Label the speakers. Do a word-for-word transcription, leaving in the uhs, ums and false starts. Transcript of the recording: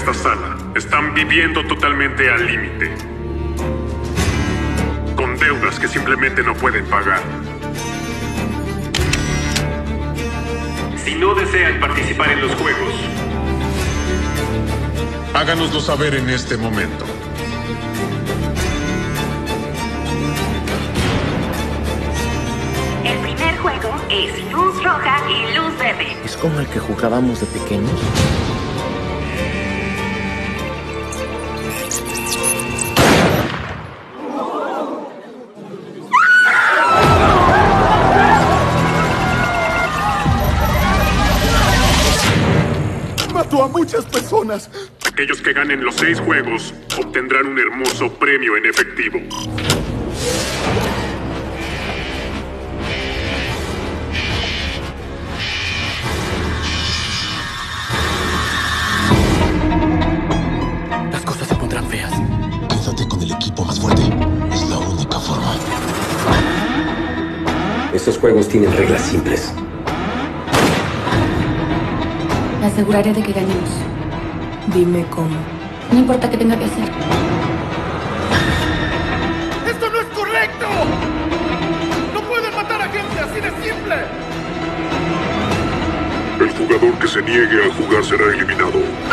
Speaker 1: esta sala están viviendo totalmente al límite, con deudas que simplemente no pueden pagar. Si no desean participar en los juegos, háganoslo saber en este momento.
Speaker 2: El primer juego es luz roja y luz verde.
Speaker 3: ¿Es como el que jugábamos de pequeños?
Speaker 4: Mató a muchas personas.
Speaker 1: Aquellos que ganen los seis juegos obtendrán un hermoso premio en efectivo.
Speaker 3: Las cosas se pondrán feas.
Speaker 5: Quédate con el equipo más fuerte. Es la única forma.
Speaker 6: Estos juegos tienen reglas simples.
Speaker 7: Me aseguraré de que ganemos.
Speaker 8: Dime cómo.
Speaker 7: No importa qué tenga que hacer.
Speaker 4: ¡Esto no es correcto! ¡No pueden matar a gente así de simple!
Speaker 1: El jugador que se niegue a jugar será eliminado.